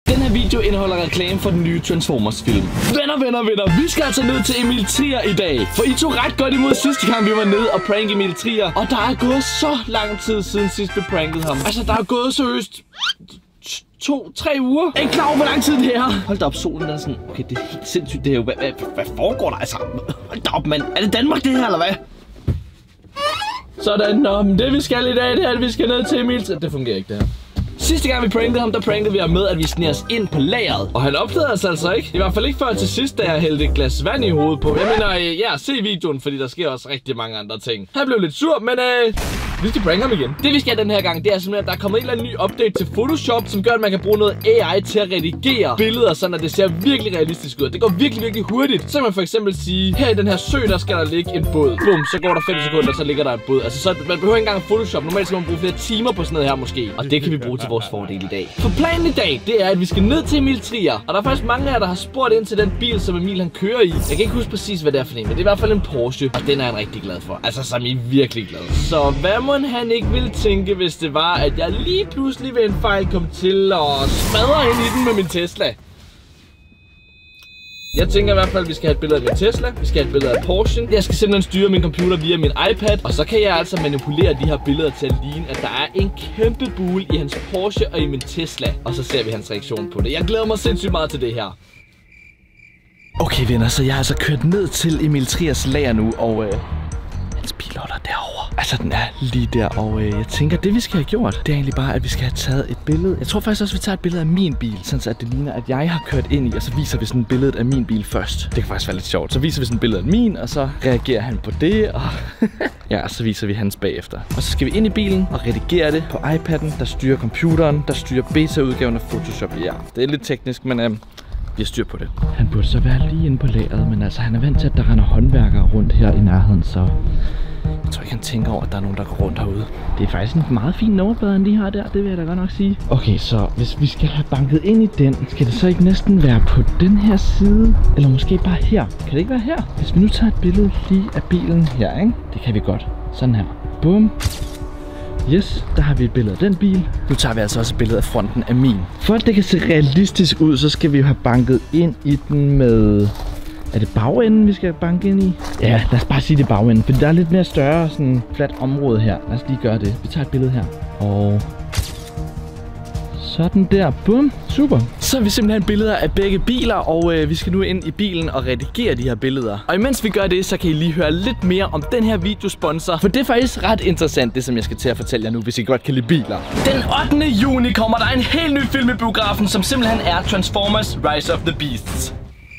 Den her video indeholder reklame for den nye Transformers-film. Venner, vi skal altså ned til Emil Trier i dag. For I tog ret godt imod sidste gang, vi var nede og pranke Emil Trier. Og der er gået så lang tid siden sidst vi prankede ham. Altså, der er gået seriøst 2-3 uger. Er I klar over, hvor lang tid det er? Hold da op, solen den er sådan. Okay, det er helt sindssygt det her. Hvad foregår der altså? Hold da op, mand. Er det Danmark det her, eller hvad? Sådan, men det vi skal i dag, det er, at vi skal ned til Emil. Det fungerer ikke, det her. Sidste gang vi prankede ham, der prankede vi ham med, at vi sniger os ind på lageret. Og han opdagede os altså ikke. I hvert fald ikke før til sidst, da jeg hældte et glas vand i hovedet på. Jeg mener, ja, se videoen, fordi der sker også rigtig mange andre ting. Han blev lidt sur, men vi skal pranke ham igen. Det vi skal den her gang, det er simpelthen, at der er kommet en eller anden ny update til Photoshop, som gør, at man kan bruge noget AI til at redigere billeder, sådan at det ser virkelig realistisk ud. Det går virkelig hurtigt. Så kan man for eksempel sige, her i den her sø, der skal der ligge en båd. Bum, så går der 5 sekunder, så ligger der en båd. Altså, så man behøver ikke engang Photoshop. Normalt skal man bruge flere timer på sådan noget her måske. Og det kan vi bruge til vores fordel i dag. For planen i dag, det er, at vi skal ned til Emil Trier. Og der er faktisk mange af jer, der har spurgt ind til den bil, som Emil han kører i. Jeg kan ikke huske præcis, hvad det er for en, men det er i hvert fald en Porsche. Og den er han rigtig glad for. Altså, som I er virkelig glad. Så hvad må han ikke ville tænke, hvis det var, at jeg lige pludselig ved en fejl kom til at smadre ind i den med min Tesla? Jeg tænker i hvert fald, at vi skal have et billede af min Tesla. Vi skal have et billede af Porsche. Jeg skal simpelthen styre min computer via min iPad. Og så kan jeg altså manipulere de her billeder til at ligne, at der er en kæmpe bule i hans Porsche og i min Tesla. Og så ser vi hans reaktion på det. Jeg glæder mig sindssygt meget til det her. Okay venner, så jeg har altså kørt ned til Emil Triers lager nu, og hans bil holder derovre. Altså den er lige der, og jeg tænker, det vi skal have gjort, det er egentlig bare, at vi skal have taget et billede. Jeg tror faktisk også, vi tager et billede af min bil, sådan at det ligner, at jeg har kørt ind i, og så viser vi sådan et billede af min bil først. Det kan faktisk være lidt sjovt. Så viser vi sådan et billede af min, og så reagerer han på det, og ja, så viser vi hans bagefter. Og så skal vi ind i bilen og redigere det på iPad'en, der styrer computeren, der styrer beta-udgaven af Photoshop. Ja, det er lidt teknisk, men vi har styr på det. Han burde så være lige inde på lageret, men altså han er vant til, at der render håndværkere rundt her i nærheden, så jeg tror ikke, han tænker over, at der er nogen, der går rundt herude. Det er faktisk en meget fin nummerplade, han lige har der, det vil jeg da godt nok sige. Okay, så hvis vi skal have banket ind i den, skal det så ikke næsten være på den her side? Eller måske bare her? Kan det ikke være her? Hvis vi nu tager et billede lige af bilen her, ikke? Det kan vi godt. Sådan her. Bum. Yes, der har vi et billede af den bil. Nu tager vi altså også et billede af fronten af min. For at det kan se realistisk ud, så skal vi jo have banket ind i den med... Er det bagenden, vi skal banke ind i? Ja, lad os bare sige det bagenden, for der er lidt mere større sådan fladt område her. Lad os lige gøre det. Vi tager et billede her. Og sådan der. Bum. Super. Så har vi simpelthen billeder af begge biler, og vi skal nu ind i bilen og redigere de her billeder. Og imens vi gør det, så kan I lige høre lidt mere om den her videosponsor. For det er faktisk ret interessant, det som jeg skal til at fortælle jer nu, hvis I godt kan lide biler. Den 8. juni kommer der en helt ny film i biografen, som simpelthen er Transformers Rise of the Beasts.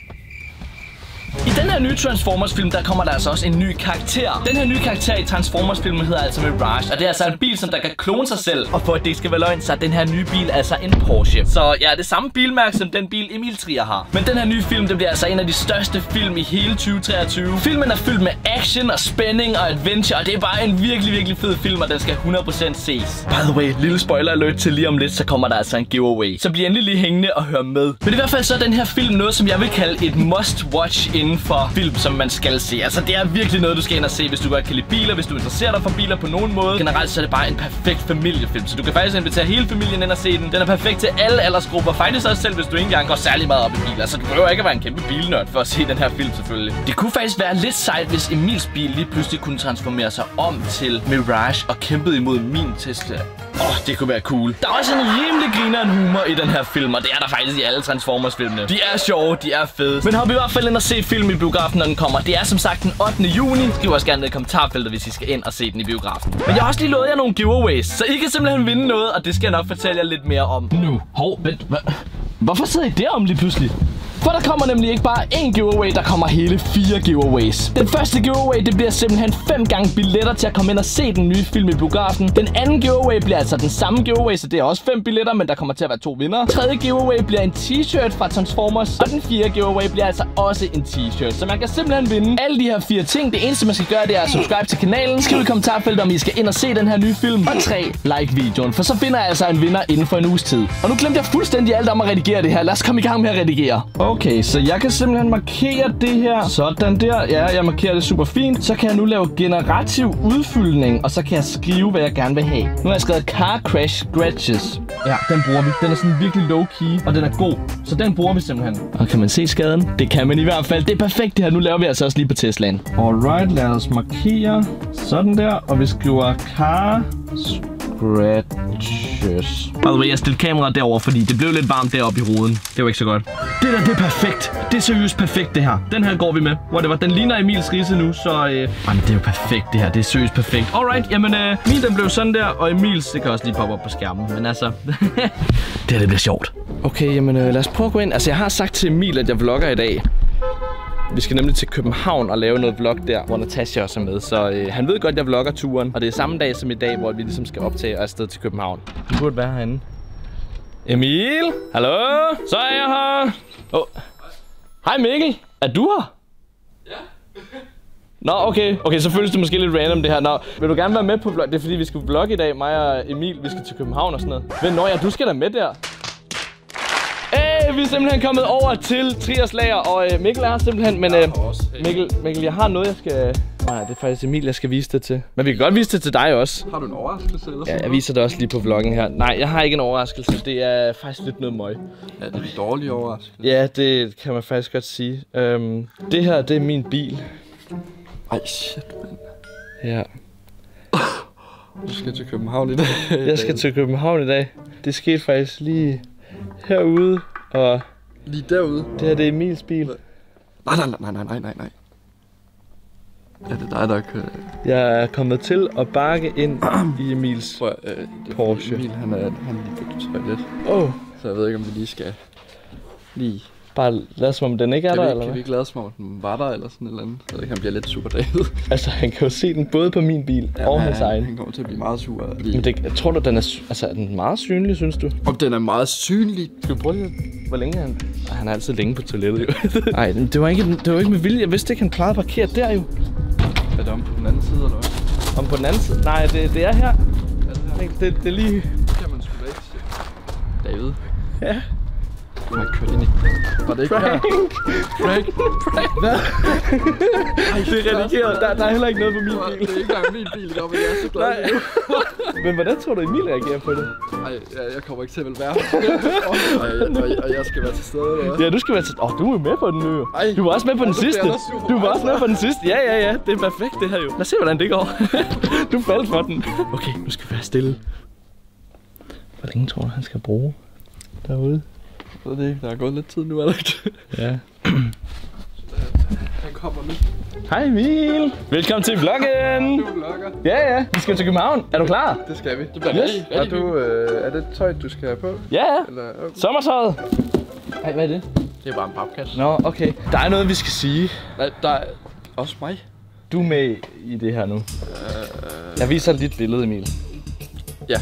I den her nye Transformers-film, der kommer der altså også en ny karakter. Den her nye karakter i Transformers-filmen hedder altså Mirage, og det er altså en bil, som der kan klone sig selv. Og for at det ikke skal være løgn, så er den her nye bil altså en Porsche. Så ja, det er samme bilmærke som den bil Emil Trier har. Men den her nye film, det bliver altså en af de største film i hele 2023. Filmen er fyldt med action og spænding og adventure, og det er bare en virkelig fed film, og den skal 100% ses. By the way, lille spoiler alert til lige om lidt, så kommer der altså en giveaway. Så bliv endelig lige hængende og hør med. Men i hvert fald så er den her film noget, som jeg vil kalde et must-watch inden for film, som man skal se. Altså det er virkelig noget, du skal ind og se, hvis du godt kan lide biler, hvis du interesserer dig for biler på nogen måde. Generelt så er det bare en perfekt familiefilm, så du kan faktisk invitere hele familien ind og se den. Den er perfekt til alle aldersgrupper, faktisk også selv hvis du ikke engang går særlig meget op i biler. Så du behøver ikke at være en kæmpe bilnørd for at se den her film selvfølgelig. Det kunne faktisk være lidt sejt, hvis Emils bil lige pludselig kunne transformere sig om til Mirage og kæmpede imod min Tesla. Det kunne være cool. Der er også en rimelig grineren humor i den her film, og det er der faktisk i alle Transformers-filmene. De er sjove, de er fede. Men hop i hvert fald ind og se film i biografen, når den kommer. Det er som sagt den 8. juni. Skriv også gerne ned i kommentarfeltet, hvis I skal ind og se den i biografen. Men jeg har også lige lovet jer nogle giveaways, så I kan simpelthen vinde noget, og det skal jeg nok fortælle jer lidt mere om nu. Vent, hvorfor sidder I derom lige pludselig? For der kommer nemlig ikke bare én giveaway, der kommer hele 4 giveaways. Den første giveaway, det bliver simpelthen 5 gange billetter til at komme ind og se den nye film i biografen. Den anden giveaway bliver altså den samme giveaway, så det er også 5 billetter, men der kommer til at være 2 vinder. Tredje giveaway bliver en t-shirt fra Transformers, og den 4. giveaway bliver altså også en t-shirt. Så man kan simpelthen vinde alle de her 4 ting. Det eneste man skal gøre, det er at subscribe til kanalen. Skriv i kommentarfeltet, om I skal ind og se den her nye film. Og 3, like videoen, for så finder jeg altså en vinder inden for en uges tid. Og nu glemte jeg fuldstændig alt om at redigere det her. Lad os komme i gang med at redigere. Okay, så jeg kan simpelthen markere det her. Sådan der. Ja, jeg markerer det super fint. Så kan jeg nu lave generativ udfyldning, og så kan jeg skrive, hvad jeg gerne vil have. Nu har jeg skrevet car crash scratches. Ja, den bruger vi. Den er sådan virkelig low key, og den er god. Så den bruger vi simpelthen. Og kan man se skaden? Det kan man i hvert fald. Det er perfekt det her. Nu laver vi altså også lige på Teslaen. Alright, lad os markere. Sådan der. Og vi skriver car scratches. By the way, jeg stillede kameraet derover, fordi det blev lidt varmt deroppe i ruden. Det var ikke så godt. Det der, det er perfekt. Det er seriøst perfekt, det her. Den her går vi med. Whatever. Den ligner Emils ridse nu, så... Jamen, det er jo perfekt, det her. Det er seriøst perfekt. Alright, jamen, min den blev sådan der, og Emils, det kan også lige poppe op på skærmen. Men altså... det her, det bliver sjovt. Okay, jamen, lad os prøve at gå ind. Altså, jeg har sagt til Emil, at jeg vlogger i dag. Vi skal nemlig til København og lave noget vlog der, hvor Natasha også er med. Så han ved godt, at jeg vlogger turen. Og det er samme dag som i dag, hvor vi ligesom skal optage og afsted til København. Han burde være herinde. Emil? Hallo? Så er jeg her. Hej Mikkel. Er du her? Ja. Nå, okay. Okay, så føles det måske lidt random det her. Nå, vil du gerne være med på vlog? Det er fordi, vi skal vlogge i dag, mig og Emil. Vi skal til København og sådan noget. Men nå ja, du skal da med der. Vi er simpelthen kommet over til Triers lager, og Mikkel er her simpelthen, men Mikkel, jeg har noget, jeg skal... Nej, det er faktisk Emil, jeg skal vise det til. Men vi kan godt vise det til dig også. Har du en overraskelse eller sådan? Ja, jeg viser det også lige på vloggen her. Nej, jeg har ikke en overraskelse. Det er faktisk lidt noget møg. Ja, det er en dårlig overraskelse. Ja, det kan man faktisk godt sige. Det her, det er min bil. Ej, shit, mand. Ja. Du skal til København i dag. Jeg skal til København i dag. Det skete faktisk lige herude, og... Lige derude? Det her, det er Emils bil. Nej. Ja, det er dig, der kører. Jeg er kommet til at bakke ind i Emils Porsche. Emil, han er lige på toilet. Så jeg ved ikke, om vi lige skal... Bare lad som om den ikke er der, eller hvad? Kan vi ikke lade som om den var der, eller sådan et eller andet? Jeg ved ikke, han bliver lidt sur David. Altså, han kan jo se den både på min bil og hans egen. Han kommer til at blive meget sur. Men det, tror du, den er, altså, er den meget synlig, synes du? Om den er meget synlig? Skal du prøve lige, hvor længe er han? Han er altid længe på toilettet, jo. Nej, det var ikke med vilje. Jeg vidste ikke, han plejede at parkere der, jo. Er det om på den anden side, eller hvad? Om på den anden side? Nej, det er her. Er det her? Det er lige... Det kan man sgu da ikke se. David? Ja? Man kørte ind i... Var det ikke Frank! Frank! Hvad? Ej, det er redigeret. Der er heller ikke noget på min bil. Det er ikke engang min bil, men jeg er så glad nu. Men hvordan tror du, Emil reagerer på det? Ej, jeg kommer ikke til at vel være. Og jeg skal være til stede, eller hvad? Ja, du skal være til... du er med på den nu. Du var også med på den sidste. Du var også med på den sidste. Ja. Det er perfekt, det her jo. Lad os se, hvordan det går. Du faldt for den. Okay, nu skal vi være stille. Hvor længe tror du, han skal bruge derude? Jeg ved det ikke. Der er gået lidt tid nu, Alex. Ja. Han kommer nu. Hej Emil. Velkommen til vloggen. Du vlogger. Ja. Vi skal til København. Er du klar? Det skal vi. Det bliver rigtig. Er det tøj, du skal have på? Ja. Eller, okay. Sommertøjet. Ej, hvad er det? Det er bare en papkasse. Nå, okay. Der er noget, vi skal sige. Der er også mig. Du er med i det her nu. Jeg viser dit billede, Emil. Ja.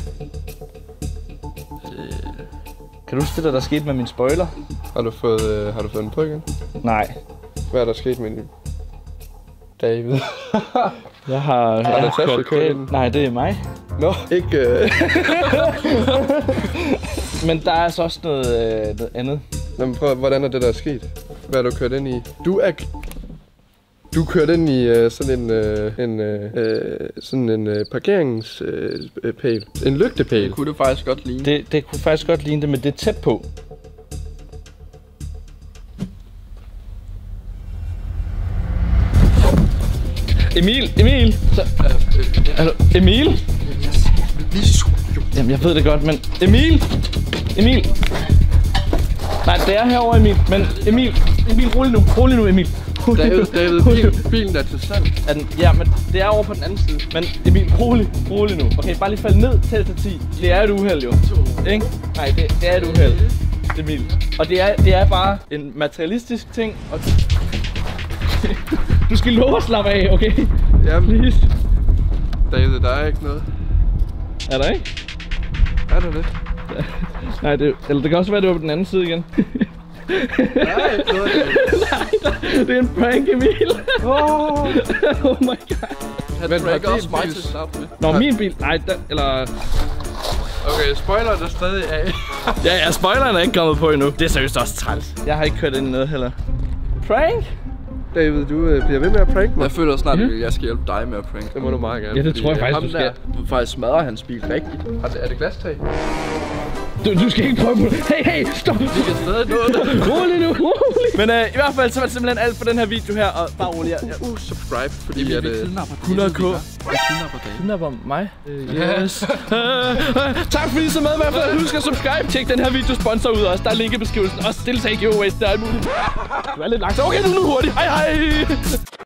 Kan du huske det, der skete med min spoiler? Har du fået den på igen? Nej. Hvad er der sket med din David? Jeg har kørt ind. Nej, det er mig. Nå, ikke... Men der er altså også noget andet. Jamen prøv, hvordan er det, der er sket? Hvad er du kørt ind i? Du kørte ind i sådan en parkeringspæl. En lygtepæl. Det kunne det faktisk godt ligne. Det kunne faktisk godt ligne det, men det er tæt på. Emil! Så, Emil? Jamen, jeg ved det godt, men... Emil! Nej, det er herovre, Emil. Men Emil, rolig nu, Emil. David, bilen er til salg. Ja, men det er over på den anden side. Men Emil, rolig nu. Okay, bare lige fald ned, tæl til 10. Det er et uheld, jo. Ikke? Nej, det er et uheld, Emil. Og det er bare en materialistisk ting. Og du skal love at slappe af, okay? Jamen, please. David, der er ikke noget. Er der ikke? Er der det? Nej, eller det kan også være, det var på den anden side igen. Nej, det er en prank, Emil. Oh my god. Han pranker også mig til at starte med. Nå, min bil. Nej, eller... Okay, spoileren er stadig af. Ja, spoileren er ikke kommet på endnu. Det er seriøst også træls. Jeg har ikke kørt ind i noget heller. Prank? David, du bliver ved med at prank mig. Jeg føler snart, at jeg skal hjælpe dig med at prank. Det må du meget gerne. Ja, det tror jeg faktisk, du skal. Du faktisk smadrer hans bil rigtigt. Er det glastag? Du skal ikke prøve på det. Hey, stop! Vi kan stadig nå det. Rolig nu, rolig. Men i hvert fald, så var det simpelthen alt for den her video her. Og bare rolig. Subscribe, fordi at... 100k. Kidnapper mig? Yes. Tak fordi I så med i hvert fald. Husk at subscribe. Tjek den her video sponsor ud også. Der er link i beskrivelsen. Også deltag i giveaways. Der er alt muligt. Du er lidt langt. Okay, nu hurtigt. Hej hej.